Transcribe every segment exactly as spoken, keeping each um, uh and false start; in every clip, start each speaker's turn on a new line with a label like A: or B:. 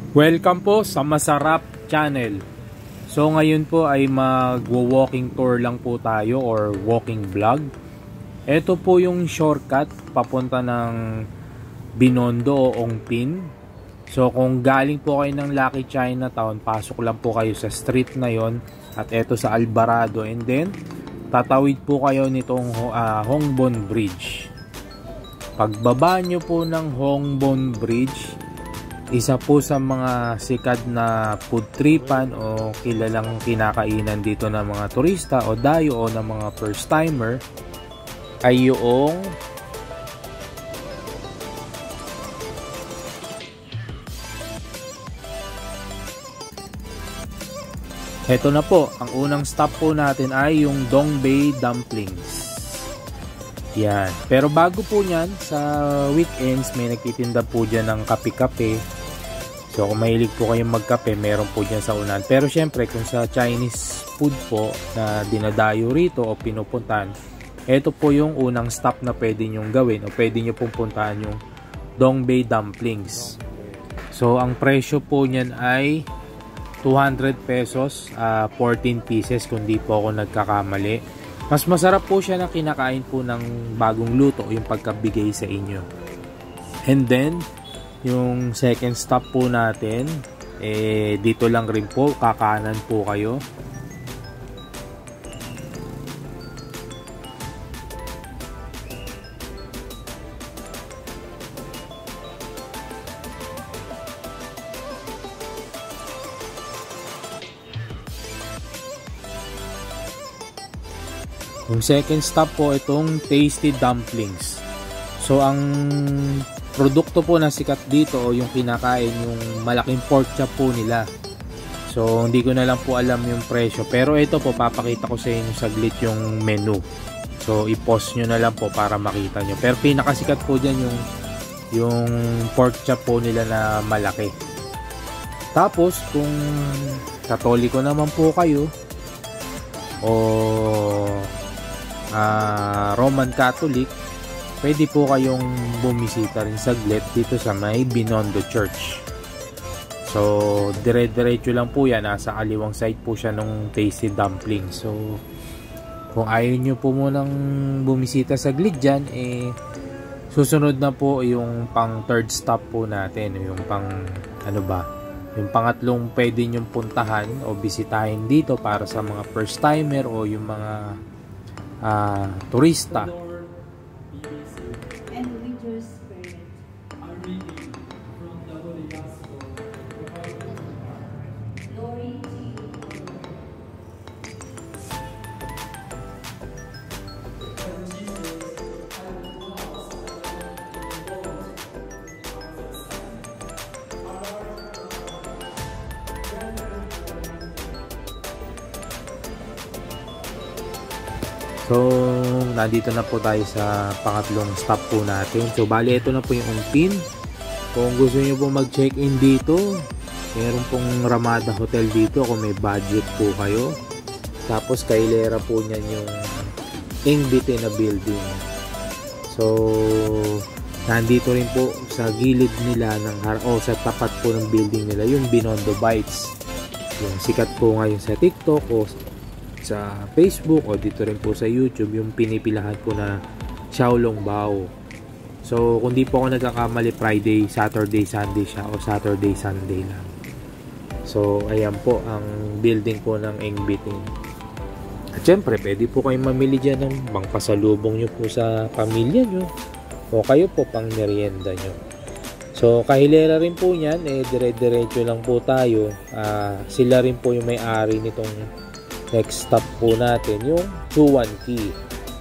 A: Welcome po sa Masarap Channel. So ngayon po ay mag-walking tour lang po tayo or walking vlog. Ito po yung shortcut papunta ng Binondo o Ongpin. So kung galing po kayo ng Lucky Chinatown, pasok lang po kayo sa street na yon at ito sa Alvarado, and then tatawid po kayo nitong uh, Hongbon Bridge. Pagbaba nyo po ng Hongbon Bridge, isa po sa mga sikat na food tripan o kilalang kinakainan dito ng mga turista o dayo o ng mga first timer ay yung eto na po, ang unang stop po natin ay yung Dongbei Dumplings. Yan. Pero bago po nyan, sa weekends may nagtitinda po dyan ng kape-kape. So kung mahilig po kayong magkape, meron po dyan sa unan. Pero syempre kung sa Chinese food po na dinadayo rito o pinupuntahan, ito po yung unang stop na pwede nyong gawin o pwede nyo pong puntahan yung Dongbei Dumplings. So ang presyo po nyan ay two hundred pesos, uh, fourteen pieces kung di po ako nagkakamali. Mas masarap po siya na kinakain po ng bagong luto o yung pagkabigay sa inyo. And then yung second stop po natin, eh, dito lang rin po, kakanan po kayo. Yung second stop po, itong Tasty Dumplings. So ang produkto po na sikat dito o yung kinakain, yung malaking pork chop po nila. So hindi ko na lang po alam yung presyo, pero ito po papakita ko sa inyo saglit yung menu. So i-pause nyo na lang po para makita nyo. Pero pinakasikat po dyan yung yung pork chop po nila na malaki. Tapos kung Katoliko naman po kayo o uh, Roman Catholic, pwede po kayong bumisita rin saglit dito sa may Binondo Church. So dire-diretso lang po yan, nasa kaliwang side po siya nung Tasty Dumpling. So kung ayaw nyo po munang bumisita saglit dyan, eh susunod na po yung pang third stop po natin, yung pang ano ba, yung pangatlong pwede nyong puntahan o bisitahin dito para sa mga first timer o yung mga uh, turista. So, nandito na po tayo sa pangatlong stop po natin. So, bali ito na po yung Ongpin. Kung gusto nyo po mag-check-in dito, meron pong Ramada Hotel dito kung may budget po kayo. Tapos, kailera po niyan yung Ingbitin na building. So, nandito rin po sa gilid nila ng, o sa tapat po ng building nila yung Binondo Bites. Yung sikat po ngayon sa TikTok o sa Facebook o dito rin po sa YouTube, yung pinipilahan po na Xiaolong Bao. So kung di po ako nagkakamali, Friday, Saturday, Sunday siya o Saturday, Sunday lang. So ayan po ang building po ng Ingbitin. At syempre pwede po kayong mamili dyan ng pangpasalubong nyo po sa pamilya nyo o kayo po pang merienda nyo. So kahilera rin po nyan, eh dire-diretso lang po tayo. uh, Sila rin po yung may-ari nitong next stop po natin, yung Chuan Key.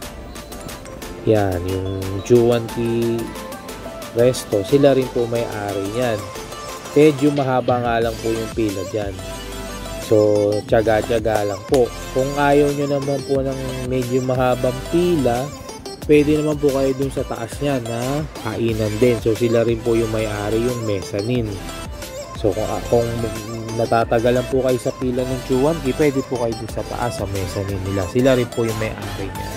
A: Yan, yung Chuan Key Resto. Sila rin po may-ari yan. Medyo mahaba nga lang po yung pila dyan. So, tiyaga-tiyaga lang po. Kung ayaw nyo naman po ng medyo mahabang pila, pwede naman po kayo dun sa taas niya na kainan din. So, sila rin po yung may-ari, yung mezzanine. So, kung, kung natatagalan po kayo sa pila ng Chuan Key, pwede po kayo sa taas sa mezzanine nila. Sila rin po yung may-ari niya.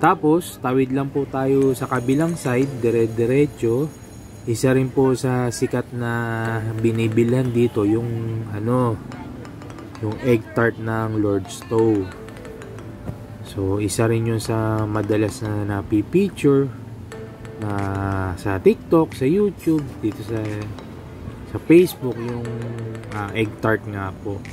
A: Tapos, tawid lang po tayo sa kabilang side, dire-diretso. Isa rin po sa sikat na binibilhan dito, yung ano, yung egg tart ng Lord Stove. So, isa rin yun sa madalas na napipicture na sa TikTok, sa YouTube, dito sa sa Facebook, yung uh, egg tart nga po.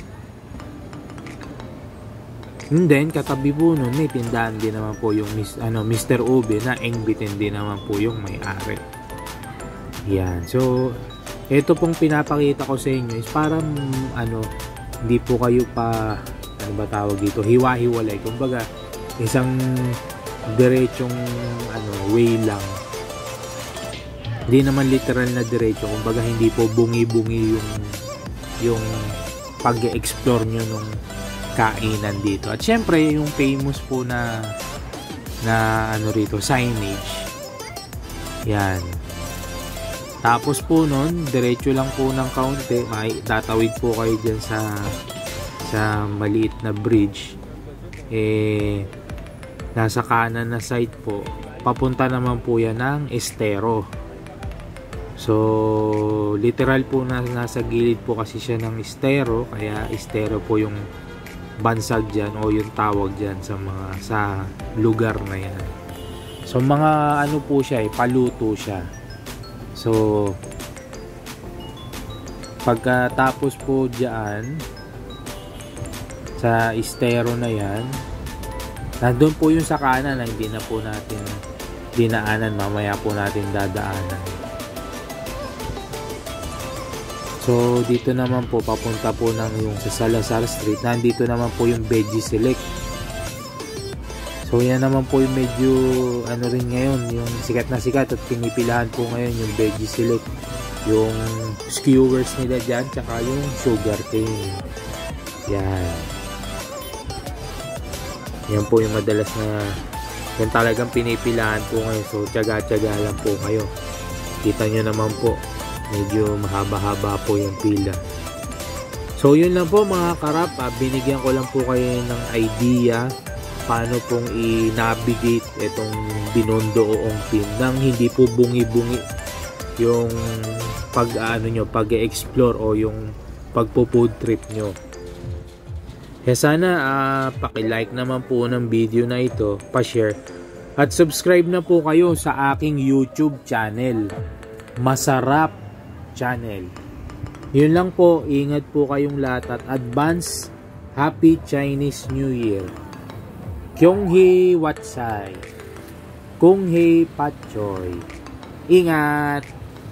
A: And then, katabi po nun, may tindahan din naman po yung ano, Mister Ube na Engbitin din naman po yung may-ari. Yan. So, ito pong pinapakita ko sa inyo is parang ano, hindi po kayo pa, ano ba tawag dito, hiwa-hiwalay. Kumbaga, isang diretsong ano, way lang. Hindi naman literal na diretso. Kumbaga, hindi po bungi-bungi yung yung pag-explore nyo nung kainan dito. At syempre, yung famous po na na ano rito, signage. Yan. Tapos po nun, diretso lang po ng kaunti, may tatawid po kayo dyan sa sa maliit na bridge. Eh, nasa kanan na side po, papunta naman po yan ng estero. So, literal po na nasa gilid po kasi siya ng estero, kaya estero po yung bansag dyan o yung tawag dyan sa mga sa lugar na yan. So, mga ano po siya eh, paluto siya. So, pagkatapos po dyan sa estero na yan, nandun po yung sa kanan na hindi na po natin dinaanan, mamaya po natin dadaanan. So, dito naman po, papunta po ng yung sa Salazar Street. Nandito naman po yung Veggie Select. So, yan naman po yung medyo, ano rin ngayon, yung sikat na sikat at pinipilahan po ngayon yung Veggie Select. Yung skewers nila dyan, tsaka yung sugar cane. Yan. Yan po yung madalas na, yan talagang pinipilahan po ngayon. So, tsaga-tsaga lang po kayo. Kita nyo naman po. Medyo mahaba-haba po yung pila. So, yun lang po mga karap. Ah, binigyan ko lang po kayo ng idea paano pong i-navigate itong Binondo o Ongpin nang hindi po bungi-bungi yung pag-ano nyo, pag-explore o yung pagpo-food trip nyo. Kaya sana ah, paki-like naman po ng video na ito, pa-share at subscribe na po kayo sa aking YouTube channel, Masarap Channel. Yun lang po, ingat po kayong lahat at advance Happy Chinese New Year. Kyonghee Watsai, Kunghee Patchoy. Ingat!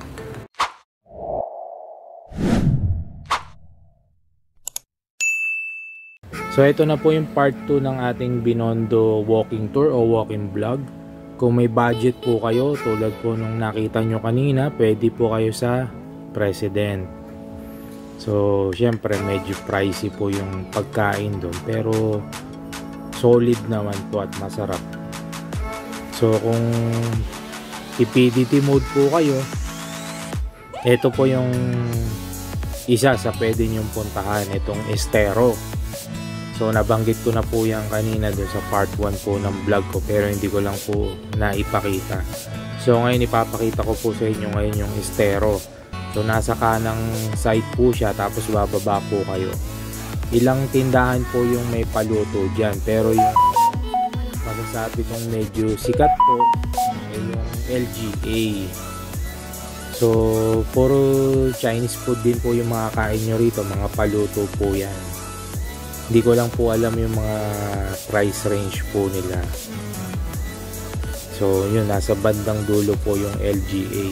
A: So ito na po yung part two ng ating Binondo walking tour o walking vlog. Kung may budget po kayo, tulad po nung nakita nyo kanina, pwede po kayo sa President. So, syempre medyo pricey po yung pagkain doon, pero solid naman po at masarap. So, kung i-P D T mode po kayo, ito po yung isa sa pwede nyong puntahan, itong estero. So, nabanggit ko na po yan kanina doon sa part one po ng vlog ko, pero hindi ko lang po naipakita. So, ngayon ipapakita ko po sa inyo ngayon yung estero. So, nasa kanang side po siya, tapos bababa po kayo. Ilang tindahan po yung may paluto dyan, pero yung masasabi kong medyo sikat po ay yung L G A. So, puro Chinese food din po yung mga kain nyo rito, mga paluto po yan. Hindi ko lang po alam yung mga price range po nila. So, yun, nasa bandang dulo po yung L G A.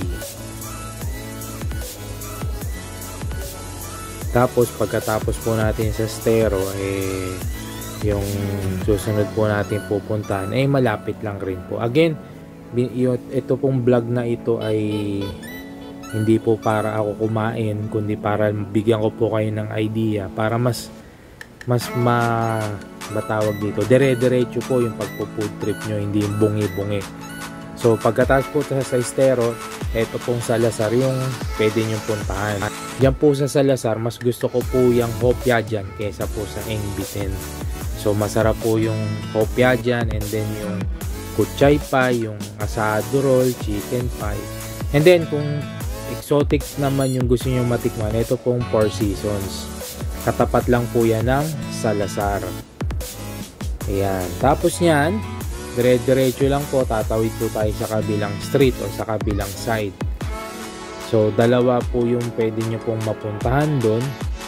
A: Tapos, pagkatapos po natin sa estero, eh, yung susunod po natin pupuntahan, eh, malapit lang rin po. Again, ito pong vlog na ito ay hindi po para ako kumain, kundi para bigyan ko po kayo ng idea, para mas mas ma matawag dito, dire-diretso po yung pagpo-food trip nyo, hindi yung bungi-bungi. So, pagkatapos po sa estero, ito pong Salazar yung pwede nyong puntahan. Diyan po sa Salazar, mas gusto ko po yung hopya dyan kesa po sa Engbitin. So, masarap po yung hopya dyan, and then yung kuchay pie, yung asado roll, chicken pie. And then kung exotics naman yung gusto nyo matikman, ito pong Four Seasons. Katapat lang po yan ng Salazar. Ayan. Tapos yan, dire-diretso lang po, tatawid po tayo sa kabilang street o sa kabilang side. So, dalawa po yung pwede nyo pong mapuntahan doon.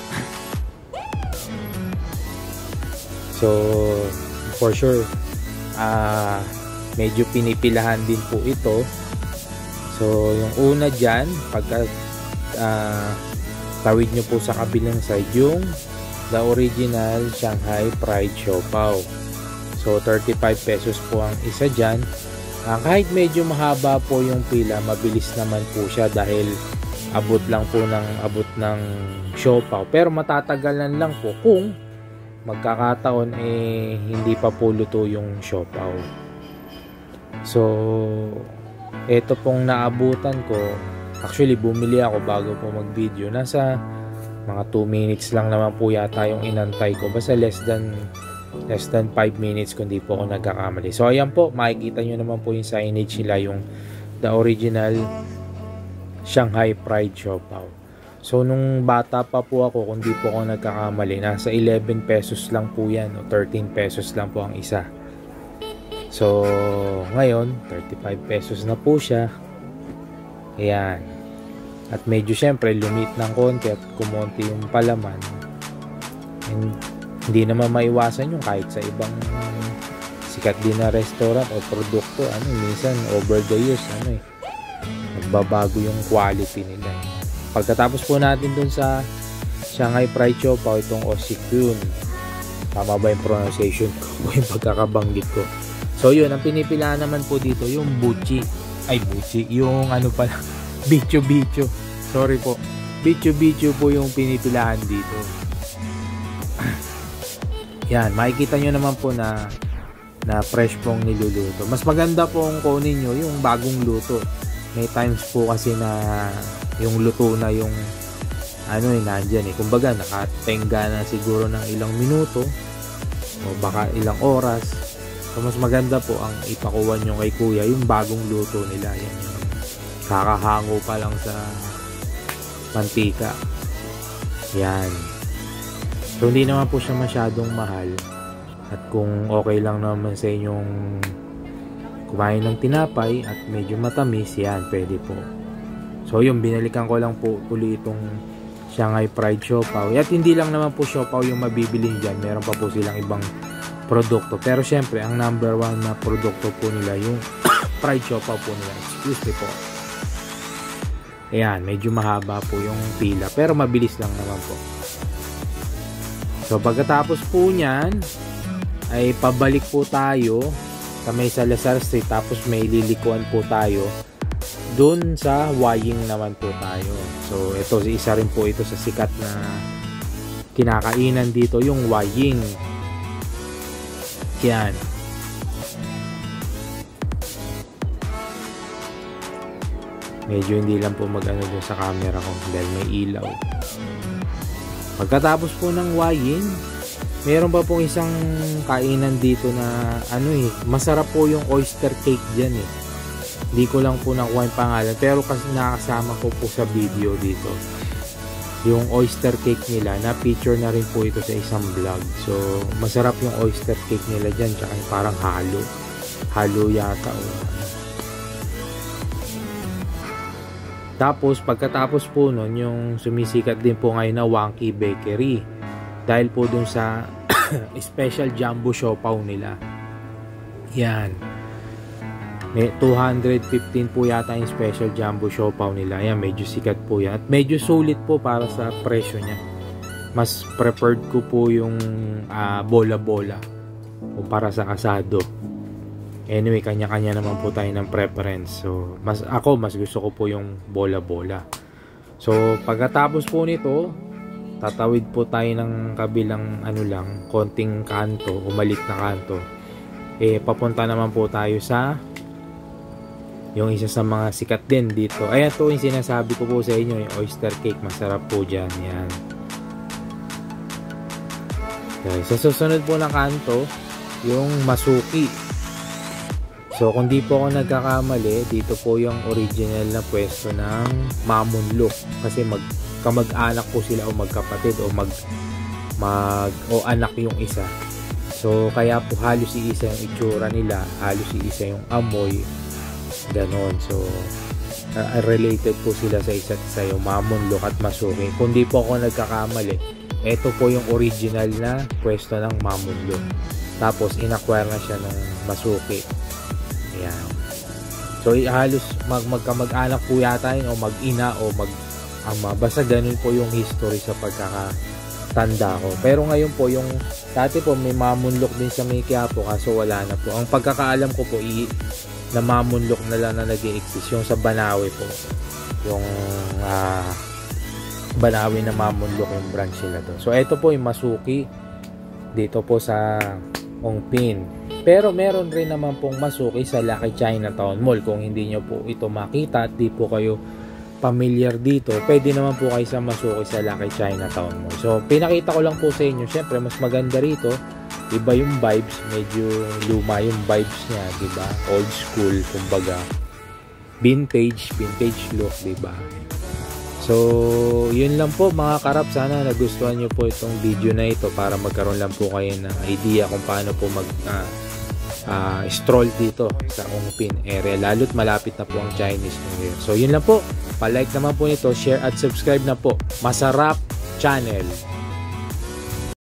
A: So, for sure, ah, uh, medyo pinipilahan din po ito. So, yung una dyan, pagka uh, tawid nyo po sa kabilang side, yung the original Shanghai Fried Siopaw. So, thirty-five pesos po ang isa dyan. Uh, kahit medyo mahaba po yung pila, mabilis naman po siya dahil abot lang po ng abot ng siopaw. Pero matatagalan lang po kung magkakataon eh hindi pa po luto yung siopaw. So, ito pong naabutan ko. Actually, bumili ako bago po mag-video. Nasa mga two minutes lang naman po yata yung inantay ko. Basta less than less than five minutes kung di po ako nagkakamali. So ayan po, makikita nyo naman po yung signage nila, yung the original Shanghai Fried Siopaw. So nung bata pa po ako, kung di po ako nagkakamali, nasa eleven pesos lang po yan o thirteen pesos lang po ang isa. So ngayon thirty-five pesos na po siya. Ayan. At medyo syempre lumit ng konti at kumonti yung palaman. And hindi naman maiwasan yung kahit sa ibang sikat din na restaurant o produkto, ano, minsan over the years, ano eh, nagbabago yung quality nila. Pagkatapos po natin dun sa Shanghai Fried Siopaw, itong Osikun, tama ba yung pronunciation ko, yung pagkakabanggit ko. So yun, ang pinipilaan naman po dito, yung buchi, ay buchi, yung ano pala, bicho bicho, sorry po, bicho bicho po yung pinipilaan dito. Yan, makikita nyo naman po na na fresh pong niluluto. Mas maganda pong kunin nyo yung bagong luto. May times po kasi na yung luto na yung ano eh, nandyan eh. Kumbaga, nakatenga na siguro ng ilang minuto o baka ilang oras. So, mas maganda po ang ipakuha nyo kay kuya yung bagong luto nila. Yan yung kakahango pa lang sa mantika. Yan. So, hindi naman po siya masyadong mahal. At kung okay lang naman sa inyong kumain ng tinapay at medyo matamis, yan, pwede po. So, yung binalikan ko lang po uli itong Shanghai Fried Siopaw. At hindi lang naman po siopaw yung mabibiling dyan. Meron pa po silang ibang produkto. Pero, syempre, ang number one na produkto po nila, yung fried siopaw po nila. Excuse me po. Ayan, medyo mahaba po yung pila. Pero, mabilis lang naman po. So pagkatapos po niyan ay pabalik po tayo sa may Salazar Street, tapos may lilikuan po tayo dun sa Waying naman po tayo. So ito, isa rin po ito sa sikat na kinakainan dito, yung Waying. Yan. Medyo hindi lang po mag-ano dun sa camera ko dahil may ilaw. Pagkatapos po ng Waying, meron pa pong isang kainan dito na ano eh, masarap po yung oyster cake dyan eh. Hindi ko lang po nakuha yung pangalan, pero kasi nakasama ko po sa video dito yung oyster cake nila, na feature na rin po ito sa isang vlog. So masarap yung oyster cake nila dyan, tsaka yung parang halo halo yata o Tapos, pagkatapos po nun, yung sumisikat din po ngayon na Wonky Bakery. Dahil po dun sa special jumbo siopaw nila. Yan. May two hundred fifteen po yata yung special jumbo siopaw nila. Yan, medyo sikat po yan. At medyo sulit po para sa presyo niya. Mas preferred ko po yung uh, bola-bola kumpara sa asado. Anyway, kanya-kanya naman po tayo ng preference. So, mas ako, mas gusto ko po yung bola-bola. So, pagkatapos po nito, tatawid po tayo ng kabilang ano lang, konting kanto, umalit na kanto. Eh, papunta naman po tayo sa yung isa sa mga sikat din dito. Ayan to yung sinasabi ko po sa inyo, yung oyster cake. Masarap po dyan. Yan. Okay, sa susunod po na kanto, yung masuki. So kung di po ako nagkakamali, dito po yung original na pwesto ng Mamunlok, kasi mag kamag-anak po sila o magkapatid o mag mag o anak yung isa. So kaya po halos iisa yung itsura nila, halos iisa yung amoy, ganon. So uh, related po sila sa isa't isa, yung Mamunlok at Masuki. Kung di po ako nagkakamali, ito po yung original na pwesto ng Mamunlok, tapos inacquire na siya ng Masuki. Ayan. So halos mag magkamag-anak po yata yun, o mag-ina o mag-ama, basta ganun po yung history sa pagkakatanda ko. Pero ngayon po, yung dati po may Mamunlok din sa may Quiapo, kaso wala na po. Ang pagkakaalam ko po i na Mamunlok na lang na nag-i-exist yung sa Banawe po, yung uh, Banawe na Mamunlok yung branch nila to. So ito po yung Masuki dito po sa Ongpin. Pero meron rin naman pong Masuki sa Lucky Chinatown Mall. Kung hindi nyo po ito makita at di po kayo familiar dito, pwede naman po kayo sa Masuki sa Lucky Chinatown Mall. So pinakita ko lang po sa inyo. Syempre mas maganda rito, iba yung vibes, medyo luma yung vibes niya, diba? Old school, kumbaga vintage, vintage look, diba? So yun lang po mga karap, sana nagustuhan nyo po itong video na ito para magkaroon lang po kayo ng idea kung paano po mag uh, uh, stroll dito sa Ongpin area, lalo't malapit na po ang Chinese New Year. So yun lang po, palike naman po nito, share at subscribe na po. Masarap Channel.